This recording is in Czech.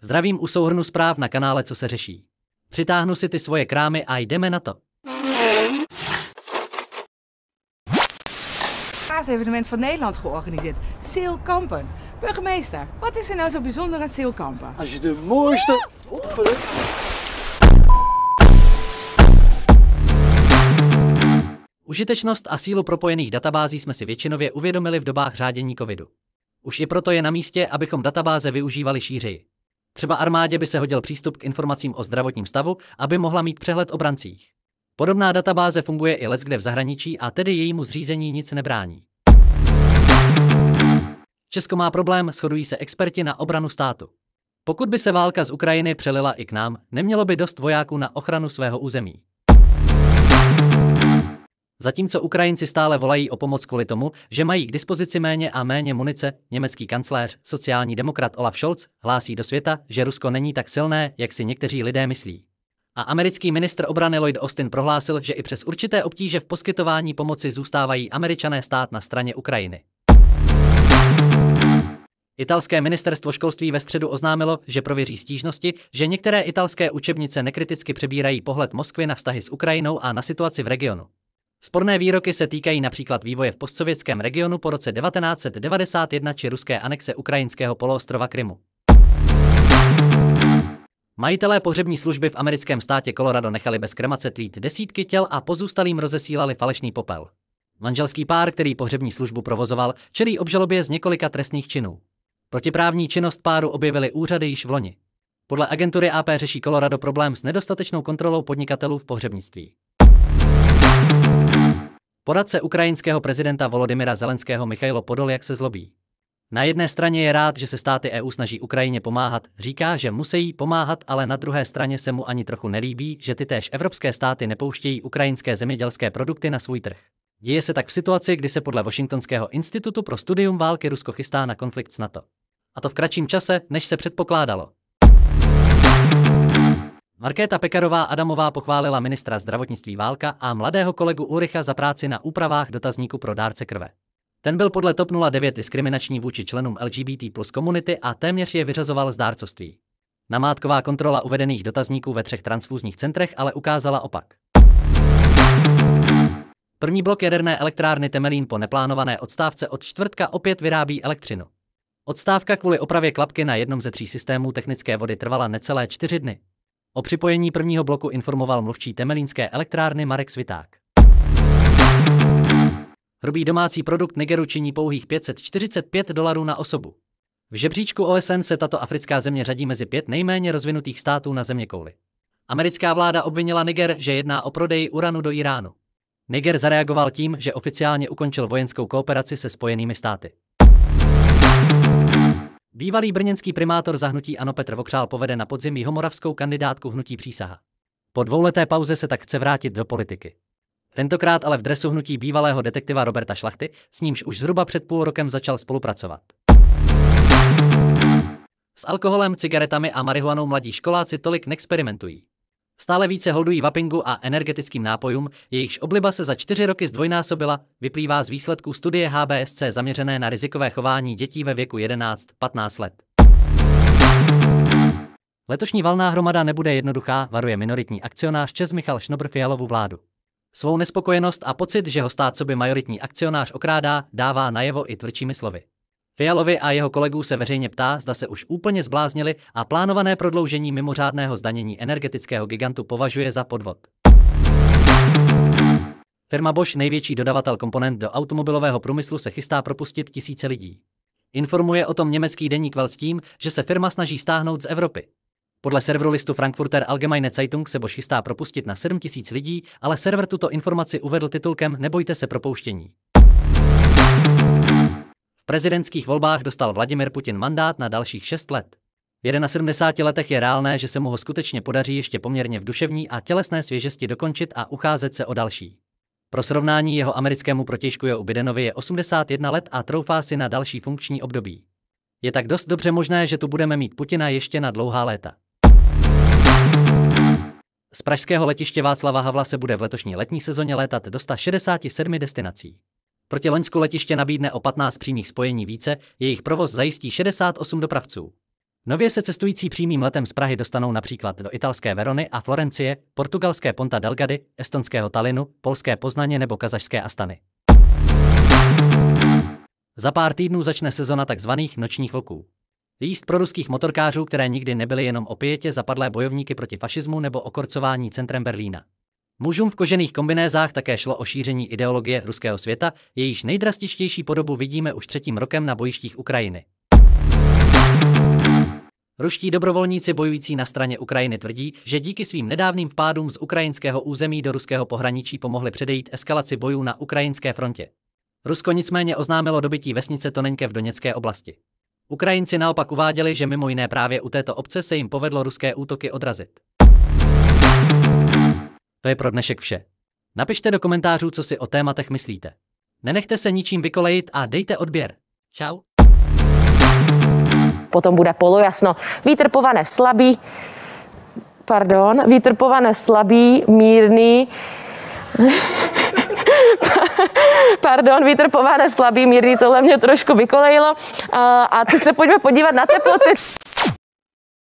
Zdravím u souhrnu zpráv na kanále Co se řeší. Přitáhnu si ty svoje krámy a jdeme na to. Evenement van Nederland georganiseerd. Seel Kampen. Burgemeester, wat is er nou zo bijzonder aan Seel Kampen? Als je de mooiste... Užitečnost a sílu propojených databází jsme si většinově uvědomili v dobách řádění covidu. Už i proto je na místě, abychom databáze využívali šířeji. Třeba armádě by se hodil přístup k informacím o zdravotním stavu, aby mohla mít přehled o brancích. Podobná databáze funguje i leckde v zahraničí a tedy jejímu zřízení nic nebrání. Česko má problém, shodují se experti na obranu státu. Pokud by se válka z Ukrajiny přelila i k nám, nemělo by dost vojáků na ochranu svého území. Zatímco Ukrajinci stále volají o pomoc kvůli tomu, že mají k dispozici méně a méně munice, německý kancléř, sociální demokrat Olaf Scholz, hlásí do světa, že Rusko není tak silné, jak si někteří lidé myslí. A americký ministr obrany Lloyd Austin prohlásil, že i přes určité obtíže v poskytování pomoci zůstávají Američané stát na straně Ukrajiny. Italské ministerstvo školství ve středu oznámilo, že prověří stížnosti, že některé italské učebnice nekriticky přebírají pohled Moskvy na vztahy s Ukrajinou a na situaci v regionu. Sporné výroky se týkají například vývoje v postsovětském regionu po roce 1991 či ruské anexe ukrajinského poloostrova Krymu. Majitelé pohřební služby v americkém státě Colorado nechali bez kremace tlít desítky těl a pozůstalým rozesílali falešný popel. Manželský pár, který pohřební službu provozoval, čelí obžalobě z několika trestných činů. Protiprávní činnost páru objevily úřady již v loni. Podle agentury AP řeší Colorado problém s nedostatečnou kontrolou podnikatelů v pohřebnictví. Poradce ukrajinského prezidenta Volodymyra Zelenského Michailo Podoljak se zlobí. Na jedné straně je rád, že se státy EU snaží Ukrajině pomáhat, říká, že musí pomáhat, ale na druhé straně se mu ani trochu nelíbí, že tytéž evropské státy nepouštějí ukrajinské zemědělské produkty na svůj trh. Děje se tak v situaci, kdy se podle Washingtonského institutu pro studium války Rusko chystá na konflikt s NATO. A to v kratším čase, než se předpokládalo. Markéta Pekarová Adamová pochválila ministra zdravotnictví Válka a mladého kolegu Ulricha za práci na úpravách dotazníku pro dárce krve. Ten byl podle TOP 09 diskriminační vůči členům LGBT plus komunity a téměř je vyřazoval z dárcovství. Namátková kontrola uvedených dotazníků ve 3 transfúzních centrech ale ukázala opak. První blok jaderné elektrárny Temelín po neplánované odstávce od čtvrtka opět vyrábí elektřinu. Odstávka kvůli opravě klapky na jednom ze 3 systémů technické vody trvala necelé 4 dny. O připojení prvního bloku informoval mluvčí temelínské elektrárny Marek Sviták. Hrubý domácí produkt Nigeru činí pouhých $545 na osobu. V žebříčku OSN se tato africká země řadí mezi 5 nejméně rozvinutých států na zeměkouli. Americká vláda obvinila Niger, že jedná o prodej uranu do Iránu. Niger zareagoval tím, že oficiálně ukončil vojenskou kooperaci se Spojenými státy. Bývalý brněnský primátor za hnutí ANO Petr Vokřál povede na podzim jihomoravskou kandidátku hnutí Přísaha. Po 2leté pauze se tak chce vrátit do politiky. Tentokrát ale v dresu hnutí bývalého detektiva Roberta Šlachty, s nímž už zhruba před půl rokem začal spolupracovat. S alkoholem, cigaretami a marihuanou mladí školáci tolik neexperimentují. Stále více holdují vapingu a energetickým nápojům, jejichž obliba se za 4 roky zdvojnásobila, vyplývá z výsledků studie HBSC zaměřené na rizikové chování dětí ve věku 11–15 let. Letošní valná hromada nebude jednoduchá, varuje minoritní akcionář ČEZ Michal Šnobr Fialovu vládu. Svou nespokojenost a pocit, že ho stát coby majoritní akcionář okrádá, dává najevo i tvrdšími slovy. Fialovi a jeho kolegů se veřejně ptá, zda se už úplně zbláznili a plánované prodloužení mimořádného zdanění energetického gigantu považuje za podvod. Firma Bosch, největší dodavatel komponent do automobilového průmyslu, se chystá propustit tisíce lidí. Informuje o tom německý deník Welt s tím, že se firma snaží stáhnout z Evropy. Podle serveru listu Frankfurter Allgemeine Zeitung se Bosch chystá propustit na 7 000 lidí, ale server tuto informaci uvedl titulkem Nebojte se propouštění. V prezidentských volbách dostal Vladimir Putin mandát na dalších 6 let. V 71 letech je reálné, že se mu ho skutečně podaří ještě poměrně v duševní a tělesné svěžesti dokončit a ucházet se o další. Pro srovnání jeho americkému protějšku Joe Bidenovi je 81 let a troufá si na další funkční období. Je tak dost dobře možné, že tu budeme mít Putina ještě na dlouhá léta. Z pražského letiště Václava Havla se bude v letošní letní sezóně létat do 167 destinací. Proti loňsku letiště nabídne o 15 přímých spojení více, jejich provoz zajistí 68 dopravců. Nově se cestující přímým letem z Prahy dostanou například do italské Verony a Florencie, portugalské Ponta Delgady, estonského Tallinnu, polské Poznaně nebo kazašské Astany. Za pár týdnů začne sezona takzvaných nočních vlků. Jízd pro ruských motorkářů, které nikdy nebyly jenom o pijetě zapadlé bojovníky proti fašismu nebo o korcování centrem Berlína. Mužům v kožených kombinézách také šlo o šíření ideologie ruského světa, jejíž nejdrastičtější podobu vidíme už 3. rokem na bojištích Ukrajiny. Ruští dobrovolníci bojující na straně Ukrajiny tvrdí, že díky svým nedávným vpádům z ukrajinského území do ruského pohraničí pomohli předejít eskalaci bojů na ukrajinské frontě. Rusko nicméně oznámilo dobytí vesnice Toneňke v Doněcké oblasti. Ukrajinci naopak uváděli, že mimo jiné právě u této obce se jim povedlo ruské útoky odrazit. To je pro dnešek vše. Napište do komentářů, co si o tématech myslíte. Nenechte se ničím vykolejit a dejte odběr. Čau. Potom bude polojasno. Vítr pované slabý, mírný. Vítr pované slabý, mírný, tohle mě trošku vykolejilo. A teď se pojďme podívat na teploty.